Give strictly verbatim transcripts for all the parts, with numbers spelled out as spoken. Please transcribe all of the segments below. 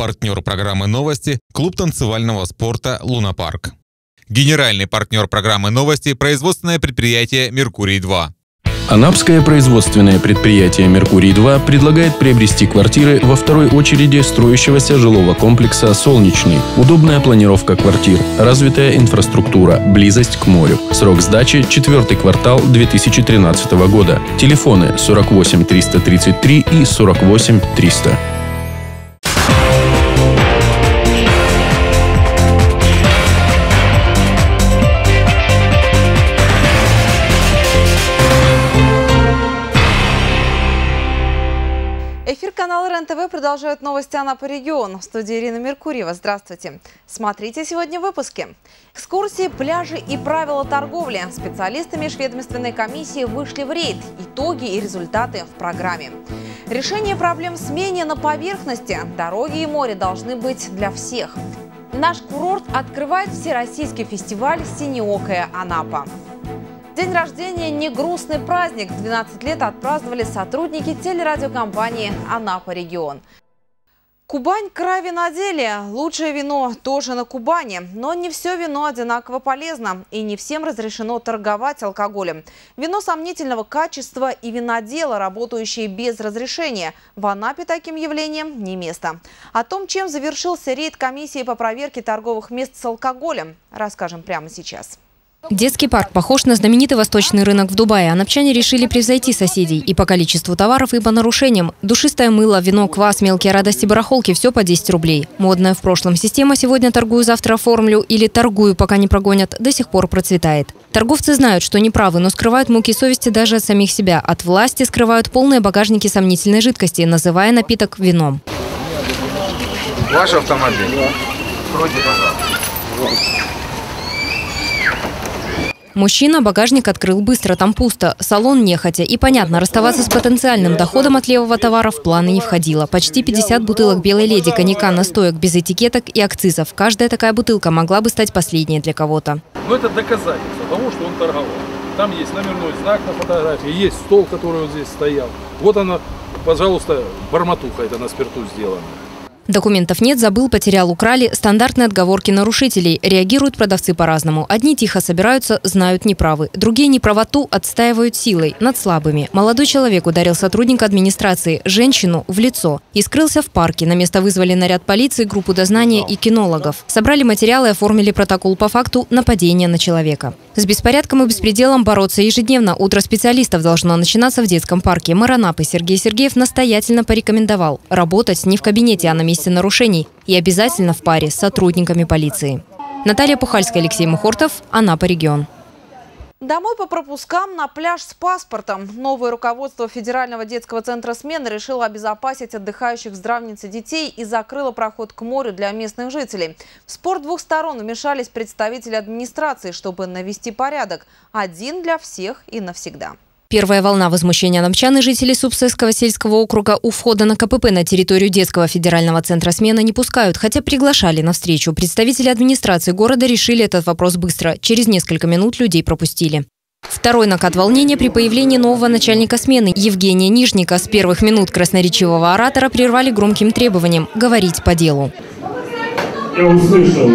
Партнер программы «Новости» – клуб танцевального спорта «Лунапарк». Генеральный партнер программы «Новости» – производственное предприятие «Меркурий-два». Анапское производственное предприятие «Меркурий-два» предлагает приобрести квартиры во второй очереди строящегося жилого комплекса «Солнечный». Удобная планировка квартир, развитая инфраструктура, близость к морю. Срок сдачи – четвертый квартал две тысячи тринадцатого года. Телефоны сорок восемь триста тридцать три и сорок восемь триста. Эфир канала РЕН-ТВ продолжает новости Анапы регион. В студии Ирина Меркурьева. Здравствуйте. Смотрите сегодня в выпуске. Экскурсии, пляжи и правила торговли. Специалисты межведомственной комиссии вышли в рейд. Итоги и результаты в программе. Решение проблем с менее на поверхности. Дороги и море должны быть для всех. Наш курорт открывает всероссийский фестиваль «Синеокая Анапа». День рождения – не грустный праздник. двенадцать лет отпраздновали сотрудники телерадиокомпании «Анапа регион». Кубань – край виноделия. Лучшее вино тоже на Кубани. Но не все вино одинаково полезно. И не всем разрешено торговать алкоголем. Вино сомнительного качества и виноделы, работающие без разрешения. В Анапе таким явлением не место. О том, чем завершился рейд комиссии по проверке торговых мест с алкоголем, расскажем прямо сейчас. Детский парк похож на знаменитый восточный рынок в Дубае. Анапчане решили превзойти соседей и по количеству товаров, и по нарушениям. Душистое мыло, вино, квас, мелкие радости барахолки – все по десять рублей. Модная в прошлом система «сегодня торгую, завтра оформлю» или «торгую, пока не прогонят» до сих пор процветает. Торговцы знают, что неправы, но скрывают муки совести даже от самих себя. От власти скрывают полные багажники сомнительной жидкости, называя напиток вином. Ваш автомобиль? Откройте, пожалуйста. Мужчина багажник открыл быстро, там пусто. Салон нехотя. И понятно, расставаться с потенциальным доходом от левого товара в планы не входило. Почти пятьдесят бутылок белой леди, коньяка, настоек без этикеток и акцизов. Каждая такая бутылка могла бы стать последней для кого-то. Но это доказательство того, что он торговал. Там есть номерной знак на фотографии, есть стол, который вот здесь стоял. Вот она, пожалуйста, бормотуха это на спирту сделана. Документов нет, забыл, потерял, украли. Стандартные отговорки нарушителей. Реагируют продавцы по-разному. Одни тихо собираются, знают неправы. Другие неправоту отстаивают силой, над слабыми. Молодой человек ударил сотрудника администрации, женщину, в лицо. И скрылся в парке. На место вызвали наряд полиции, группу дознания и кинологов. Собрали материалы и оформили протокол по факту нападения на человека. С беспорядком и беспределом бороться ежедневно. Утро специалистов должно начинаться в детском парке. Мэр Анапы Сергей Сергеев настоятельно порекомендовал работать не в кабинете, а на месте нарушений и обязательно в паре с сотрудниками полиции. Наталья Пухальская, Алексей Мухортов, Анапа регион. Домой по пропускам, на пляж с паспортом. Новое руководство Федерального детского центра смены решило обезопасить отдыхающих в Здравнице детей и закрыло проход к морю для местных жителей. В спор двух сторон вмешались представители администрации, чтобы навести порядок. Один для всех и навсегда. Первая волна возмущения анапчан и жителей Супсесского сельского округа у входа на КПП на территорию детского федерального центра смены не пускают, хотя приглашали на встречу. Представители администрации города решили этот вопрос быстро. Через несколько минут людей пропустили. Второй накат волнения при появлении нового начальника смены Евгения Нижника. С первых минут красноречивого оратора прервали громким требованием – говорить по делу. Я услышал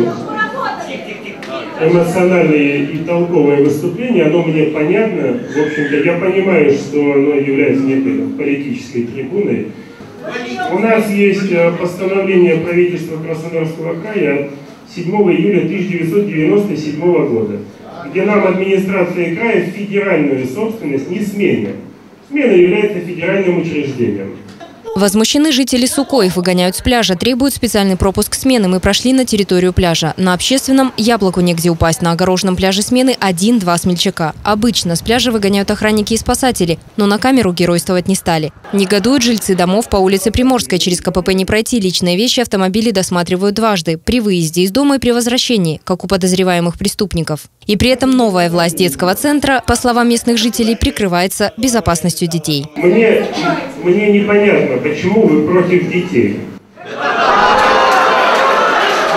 эмоциональное и толковое выступление, оно мне понятно. В общем-то, я понимаю, что оно является некой политической трибуной. У нас есть постановление правительства Краснодарского края от седьмого июля тысяча девятьсот девяносто седьмого года, где нам администрация края федеральную собственность не сменит. Смена является федеральным учреждением. Возмущены жители Суко, их выгоняют с пляжа, требуют специальный пропуск смены. Мы прошли на территорию пляжа. На общественном яблоку негде упасть. На огороженном пляже смены один-два смельчака. Обычно с пляжа выгоняют охранники и спасатели, но на камеру геройствовать не стали. Негодуют жильцы домов по улице Приморской. Через КПП не пройти. Личные вещи автомобили досматривают дважды. При выезде из дома и при возвращении, как у подозреваемых преступников. И при этом новая власть детского центра, по словам местных жителей, прикрывается безопасностью детей. Мне, мне непонятно, почему вы против детей.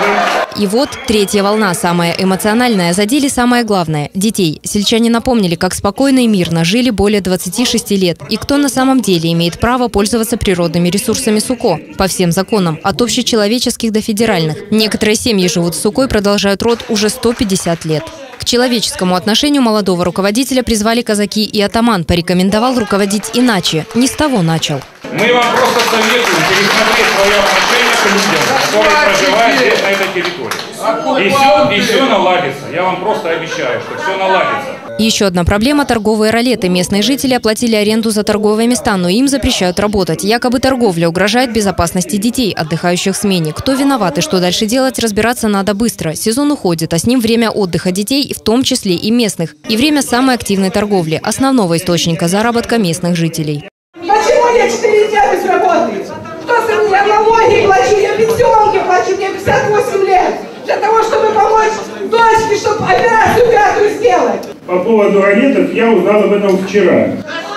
И вот третья волна, самая эмоциональная, задели самое главное – детей. Сельчане напомнили, как спокойно и мирно жили более двадцати шести лет. И кто на самом деле имеет право пользоваться природными ресурсами Суко. По всем законам, от общечеловеческих до федеральных. Некоторые семьи живут с Сукой и продолжают род уже сто пятьдесят лет. К человеческому отношению молодого руководителя призвали казаки, и атаман порекомендовал руководить иначе. Не с того начал. Мы вам просто советуем пересмотреть свое отношение к людям, которые проживают здесь, на этой территории. И все, и все наладится. Я вам просто обещаю, что все наладится. Еще одна проблема – торговые ролеты. Местные жители оплатили аренду за торговые места, но им запрещают работать. Якобы торговля угрожает безопасности детей, отдыхающих в смене. Кто виноват и что дальше делать, разбираться надо быстро. Сезон уходит, а с ним время отдыха детей, в том числе и местных. И время самой активной торговли – основного источника заработка местных жителей. Почему я четыре дня без работы? Что с меня налоги плачу, я пенсионки плачу, мне пятьдесят восемь лет. Для того, чтобы помочь дочке, чтобы операцию пятую сделать. По поводу ролеток я узнал об этом вчера.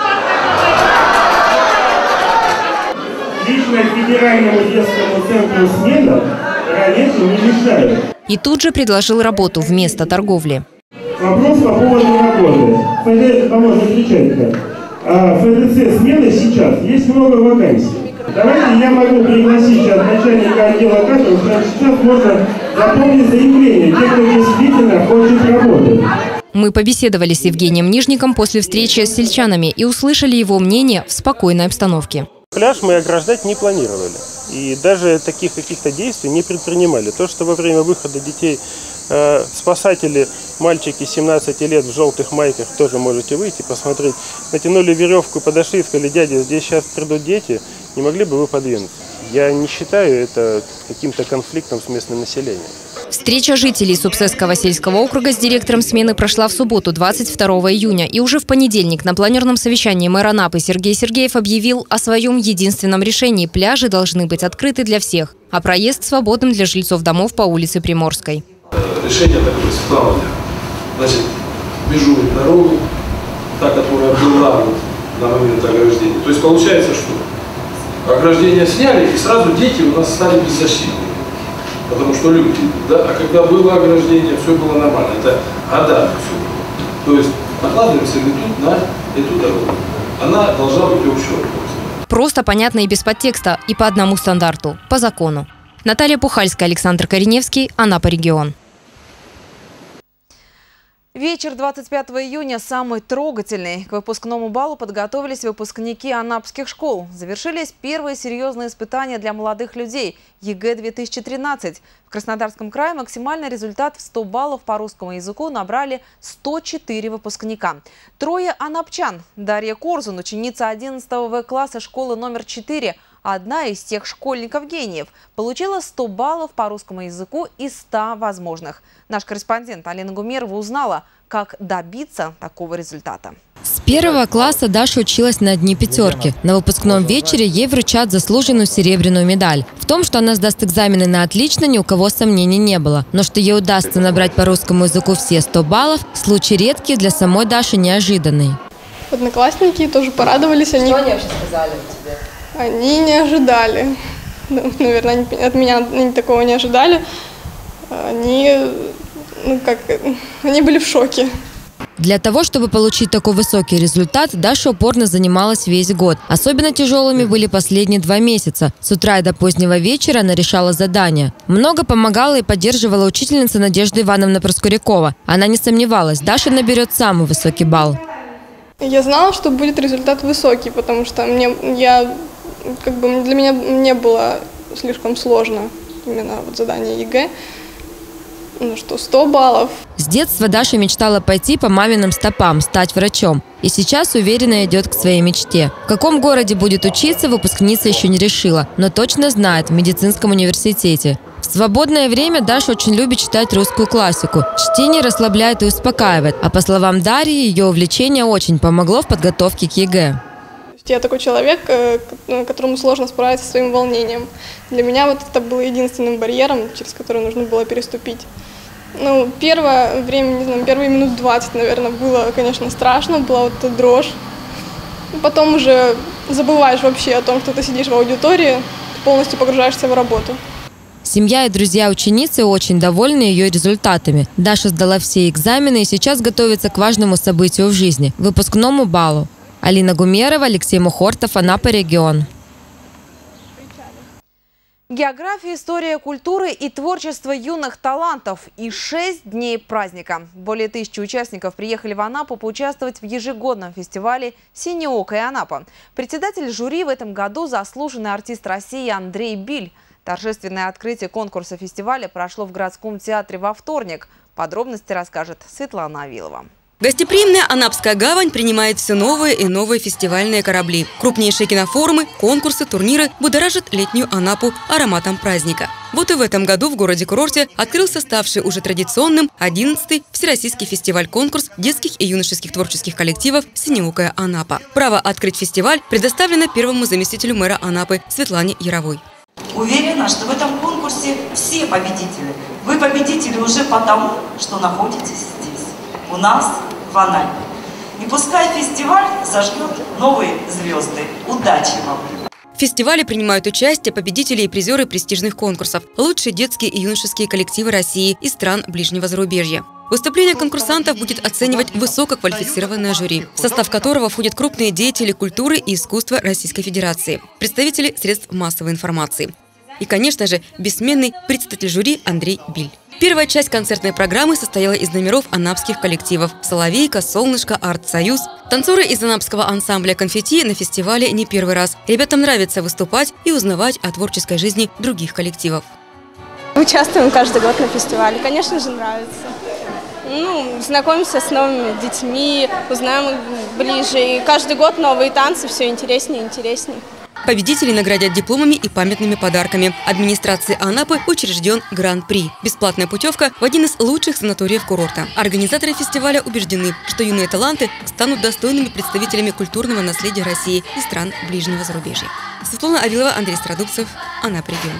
Лично федеральному детскому центру «Смена» ролеты не мешают. И тут же предложил работу вместо торговли. Вопрос по поводу работы. ФД, поможет отвечать. А в ФДЦ «Смена» сейчас есть много вакансий. Давайте я могу пригласить сейчас начальника отдела кадров, что сейчас можно заполнить заявление, те, кто действительно хочет работать. Мы побеседовали с Евгением Нижником после встречи с сельчанами и услышали его мнение в спокойной обстановке. Пляж мы ограждать не планировали. И даже таких каких-то действий не предпринимали. То, что во время выхода детей э, спасатели, мальчики семнадцати лет в желтых майках, тоже можете выйти, посмотреть, натянули веревку, подошли и сказали: дядя, здесь сейчас придут дети, не могли бы вы подвинуться? Я не считаю это каким-то конфликтом с местным населением. Встреча жителей Супсесского сельского округа с директором смены прошла в субботу, двадцать второго июня. И уже в понедельник на планерном совещании мэр Анапы Сергей Сергеев объявил о своем единственном решении. Пляжи должны быть открыты для всех, а проезд свободным для жильцов домов по улице Приморской. Решение такое составлено. Значит, межует дорогу, та, которая была вот на момент ограждения. То есть получается, что ограждение сняли, и сразу дети у нас стали беззащитными. Потому что люди, да, а когда было ограждение, все было нормально. Это года все было. То есть накладываемся ли тут на эту дорогу. Она должна быть общего пользования. Просто, понятно и без подтекста, и по одному стандарту, по закону. Наталья Пухальская, Александр Кореневский, Анапа регион. Вечер двадцать пятого июня самый трогательный. К выпускному балу подготовились выпускники анапских школ. Завершились первые серьезные испытания для молодых людей – ЕГЭ две тысячи тринадцать. В Краснодарском крае максимальный результат в сто баллов по русскому языку набрали сто четыре выпускника. Трое анапчан. Дарья Корзун, ученица одиннадцатого В класса школы номер четыре, одна из тех школьников-гениев, получила сто баллов по русскому языку из ста возможных. Наш корреспондент Алина Гумерова узнала, как добиться такого результата. С первого класса Даша училась на одни пятерки. На выпускном вечере ей вручат заслуженную серебряную медаль. В том, что она сдаст экзамены на отлично, ни у кого сомнений не было. Но что ей удастся набрать по русскому языку все сто баллов, случай редкий, для самой Даши неожиданный. Одноклассники тоже порадовались. Они... Что они вообще сказали тебе? Они не ожидали. Наверное, от меня они такого не ожидали. Они, ну как, они были в шоке. Для того, чтобы получить такой высокий результат, Даша упорно занималась весь год. Особенно тяжелыми были последние два месяца. С утра и до позднего вечера она решала задания. Много помогала и поддерживала учительница Надежда Ивановна Проскурякова. Она не сомневалась, Даша наберет самый высокий балл. Я знала, что будет результат высокий, потому что мне, я, как бы для меня не было слишком сложно именно вот задание ЕГЭ. Ну что, сто баллов. С детства Даша мечтала пойти по маминым стопам, стать врачом. И сейчас уверенно идет к своей мечте. В каком городе будет учиться, выпускница еще не решила, но точно знает – в медицинском университете. В свободное время Даша очень любит читать русскую классику. Чтение расслабляет и успокаивает. А по словам Дарьи, ее увлечение очень помогло в подготовке к ЕГЭ. Я такой человек, которому сложно справиться со своим волнением. Для меня вот это было единственным барьером, через который нужно было переступить. Ну, первое время, не знаю, первые минут двадцать, наверное, было, конечно, страшно, была вот эта дрожь. Потом уже забываешь вообще о том, что ты сидишь в аудитории, полностью погружаешься в работу. Семья и друзья ученицы очень довольны ее результатами. Даша сдала все экзамены и сейчас готовится к важному событию в жизни – выпускному балу. Алина Гумерова, Алексей Мухортов, Анапа, регион. География, история, культуры и творчество юных талантов. И шесть дней праздника. Более тысячи участников приехали в Анапу поучаствовать в ежегодном фестивале «Синеокая Анапа». Председатель жюри в этом году – заслуженный артист России Андрей Биль. Торжественное открытие конкурса фестиваля прошло в городском театре во вторник. Подробности расскажет Светлана Авилова. Гостеприимная Анапская гавань принимает все новые и новые фестивальные корабли. Крупнейшие кинофорумы, конкурсы, турниры будоражат летнюю Анапу ароматом праздника. Вот и в этом году в городе-курорте открылся ставший уже традиционным одиннадцатый Всероссийский фестиваль-конкурс детских и юношеских творческих коллективов «Синеокая Анапа». Право открыть фестиваль предоставлено первому заместителю мэра Анапы Светлане Яровой. Уверена, что в этом конкурсе все победители. Вы победители уже потому, что находитесь здесь, у нас в Анапе. И пускай фестиваль зажгет новые звезды. Удачи вам! В фестивале принимают участие победители и призеры престижных конкурсов, лучшие детские и юношеские коллективы России и стран ближнего зарубежья. Выступление конкурсантов будет оценивать высококвалифицированное жюри, в состав которого входят крупные деятели культуры и искусства Российской Федерации, представители средств массовой информации и, конечно же, бессменный председатель жюри Андрей Биль. Первая часть концертной программы состояла из номеров анапских коллективов «Соловейка», «Солнышко», «Арт-Союз». Танцоры из анапского ансамбля «Конфетти» на фестивале не первый раз. Ребятам нравится выступать и узнавать о творческой жизни других коллективов. Участвуем каждый год на фестивале. Конечно же, нравится. Ну, знакомимся с новыми детьми, узнаем их ближе. И каждый год новые танцы, все интереснее и интереснее. Победителей наградят дипломами и памятными подарками. Администрации Анапы учрежден Гран-при – бесплатная путевка в один из лучших санаториев курорта. Организаторы фестиваля убеждены, что юные таланты станут достойными представителями культурного наследия России и стран ближнего зарубежья. Светлана Авилова, Андрей Стародубцев, Анапа, регион.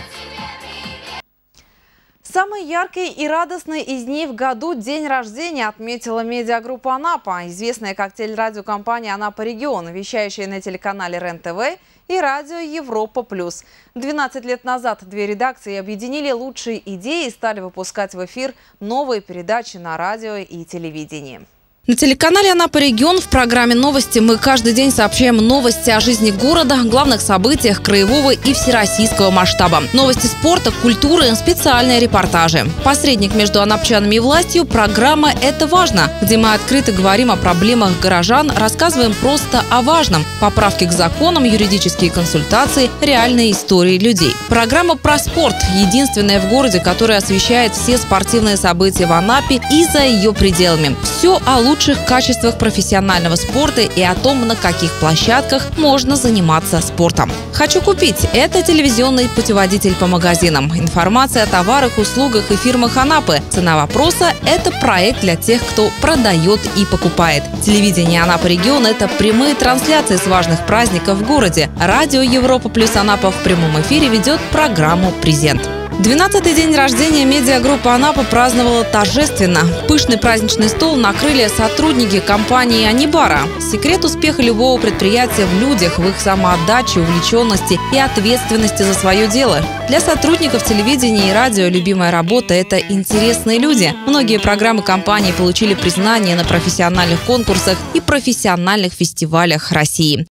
Самый яркий и радостный из дней в году день рождения отметила медиагруппа «Анапа», известная как телерадиокомпания «Анапа Регион», вещающая на телеканале РЕН-ТВ и радио Европа плюс. двенадцать лет назад две редакции объединили лучшие идеи и стали выпускать в эфир новые передачи на радио и телевидении. На телеканале «Анапа Регион» в программе «Новости» мы каждый день сообщаем новости о жизни города, главных событиях краевого и всероссийского масштаба. Новости спорта, культуры, специальные репортажи. Посредник между анапчанами и властью – программа «Это важно», где мы открыто говорим о проблемах горожан, рассказываем просто о важном. Поправки к законам, юридические консультации, реальные истории людей. Программа про спорт – единственная в городе, которая освещает все спортивные события в Анапе и за ее пределами. Все о лучшем лучших качествах профессионального спорта и о том, на каких площадках можно заниматься спортом. «Хочу купить» – это телевизионный путеводитель по магазинам. Информация о товарах, услугах и фирмах Анапы. Цена вопроса – это проект для тех, кто продает и покупает. Телевидение «Анапа Регион» – это прямые трансляции с важных праздников в городе. Радио Европа плюс Анапа в прямом эфире ведет программу «Презент». двенадцатый день рождения медиагруппа «Анапа» праздновала торжественно. Пышный праздничный стол накрыли сотрудники компании «Анибара». Секрет успеха любого предприятия в людях, в их самоотдаче, увлеченности и ответственности за свое дело. Для сотрудников телевидения и радио любимая работа – это интересные люди. Многие программы компании получили признание на профессиональных конкурсах и профессиональных фестивалях России.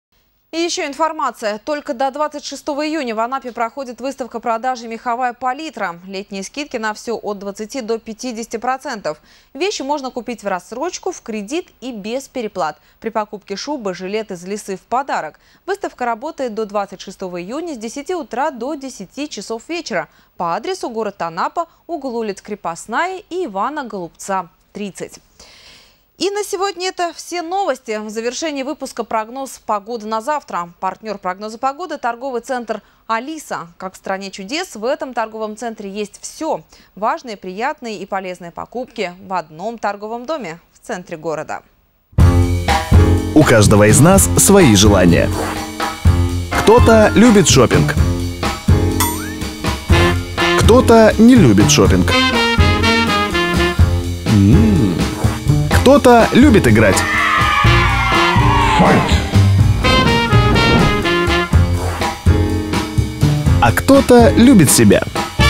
И еще информация. Только до двадцать шестого июня в Анапе проходит выставка продажи «Меховая палитра». Летние скидки на все от двадцати до пятидесяти процентов. Вещи можно купить в рассрочку, в кредит и без переплат. При покупке шубы, жилет из лисы в подарок. Выставка работает до двадцать шестого июня с десяти утра до десяти часов вечера. По адресу город Анапа, угол улиц Крепостная и Ивана Голубца, тридцать. И на сегодня это все новости. В завершении выпуска прогноз погоды на завтра. Партнер прогноза погоды – торговый центр «Алиса». Как в стране чудес, в этом торговом центре есть все. Важные, приятные и полезные покупки в одном торговом доме в центре города. У каждого из нас свои желания. Кто-то любит шопинг. Кто-то не любит шопинг. М-м-м. Кто-то любит играть. Fight. А кто-то любит себя.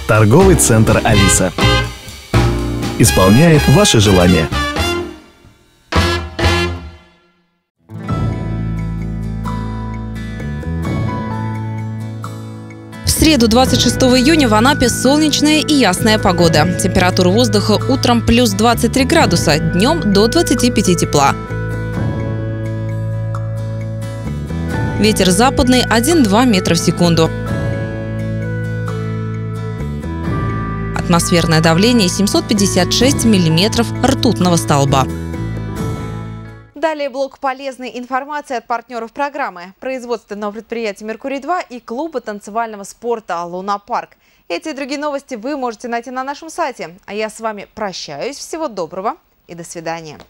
Торговый центр «Алиса». Исполняет ваши желания. В среду, двадцать шестого июня, в Анапе солнечная и ясная погода. Температура воздуха утром плюс двадцать три градуса, днем до двадцати пяти тепла. Ветер западный один-два метра в секунду. Атмосферное давление семьсот пятьдесят шесть миллиметров ртутного столба. Далее блок полезной информации от партнеров программы: производственного предприятия «Меркурий-два» и клуба танцевального спорта «Лунапарк». Эти и другие новости вы можете найти на нашем сайте. А я с вами прощаюсь. Всего доброго и до свидания.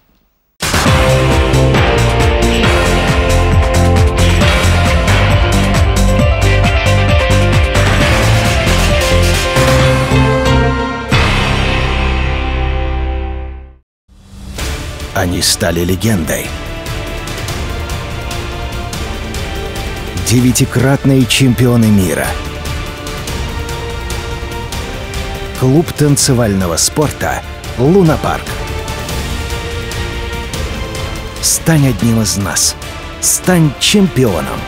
Они стали легендой. Девятикратные чемпионы мира. Клуб танцевального спорта «Лунапарк». Стань одним из нас. Стань чемпионом.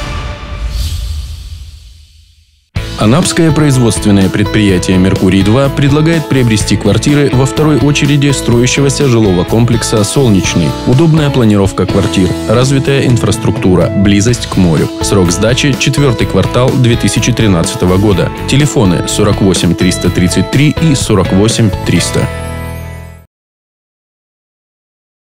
Анапское производственное предприятие «Меркурий-два» предлагает приобрести квартиры во второй очереди строящегося жилого комплекса «Солнечный». Удобная планировка квартир, развитая инфраструктура, близость к морю. Срок сдачи – четвертый квартал две тысячи тринадцатого года. Телефоны сорок восемь триста тридцать три и сорок восемь триста.